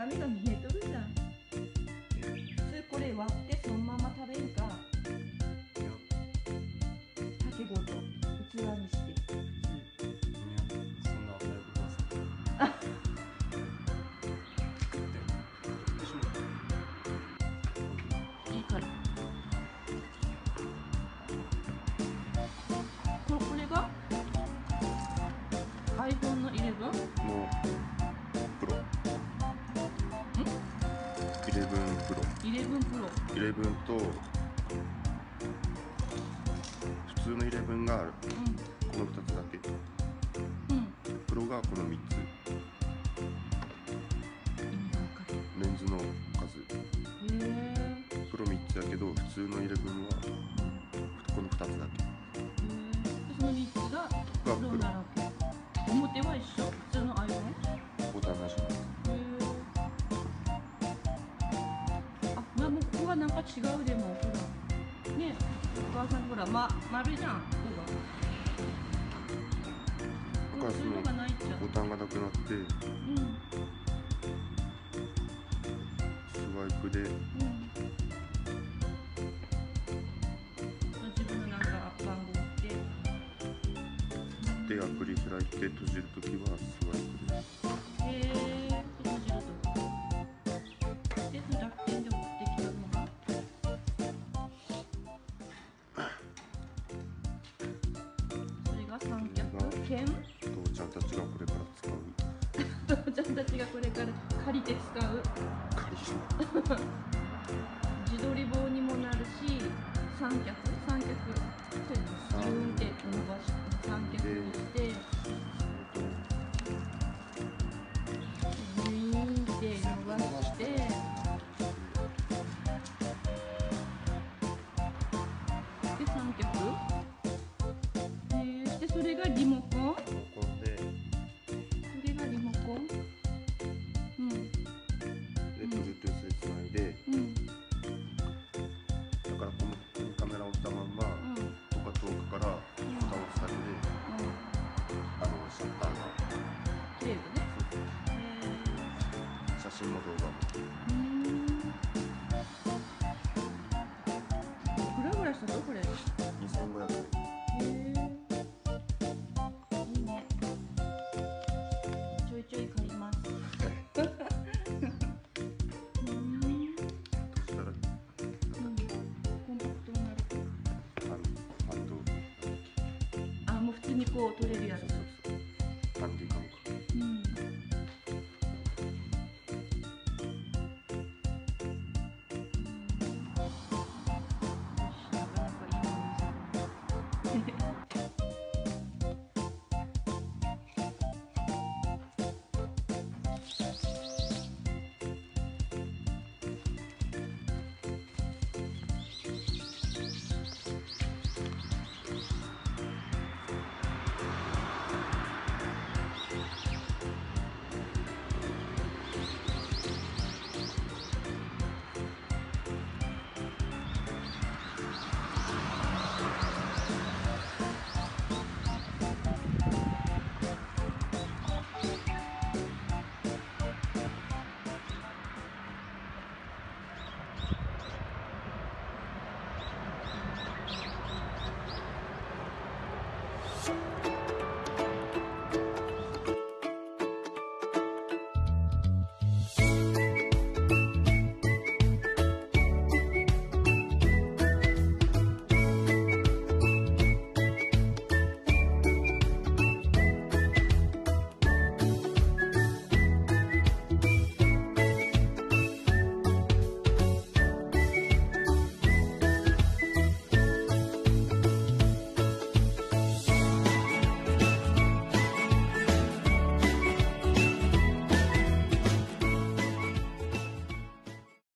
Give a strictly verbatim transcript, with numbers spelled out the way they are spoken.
身が見えとるじゃん。普通これ割ってそのまま食べるか、竹ごと器にして。 そんな早くどうする？ いいから。ここれが アイフォン のイレブン？ のプロ。ん？イレブンプロ。 イレブンプロ。 イレブンと普通のイレブンがある。 うん。 このふたつだけ。 うん。 プロがこのみっつ。レンズの数。 へえ。 プロみっつやけど普通のイレブンはこのふたつだけ。 そのみっつがプロなわけ。表は一緒？普通の アイフォン？ ボタンなしのやあ、まあもうここはなんか違うでもほらね、お母さんほら、ま、丸じゃん、ここが。 つ。だからそのそういうのがないっちゃう。 ボタンがなくなってうん。 スワイプでうん。自分のなんか番号を打って。 でアプリ開いて閉じるときはスワイプで。 へえ、閉じると。で、その楽天で送ってきたのが。それが三脚兼。 父ちゃんたちがこれから使う。 父ちゃんたちがこれから借りて使う。 借りる。 自撮り棒にもなるし、三脚三脚ギューンって伸ばして三脚にしてギューンって伸ばしてで三脚ででそれがリモコン。 こんでそれがリモコン。うんで Bluetooth でつないで、 うん。 だからこのここにカメラを置いたまんま、 うんとか遠くから蓋を押すだけで、あのシャッターが切れるね。 写真も動画も。 うーん。グラグラしたぞこれ。へにせんごひゃくえん。 え。いいね。ちょいちょい買います。うーん。 そしたらうん。コンパクトになる。 あのあとあ、もう普通にこう取れるやつ。